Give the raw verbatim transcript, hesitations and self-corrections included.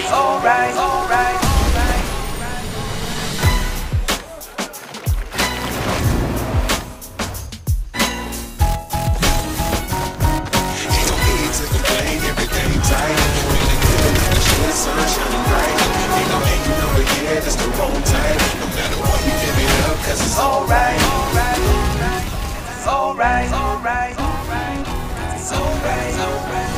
alright, alright. Ain't no need to complain, everything tight. Feeling good, the shit, sun shining bright. Ain't no hating over here, that's the wrong time. No matter what, we give it up, cause it's Alright, alright, alright, alright, alright, alright, alright.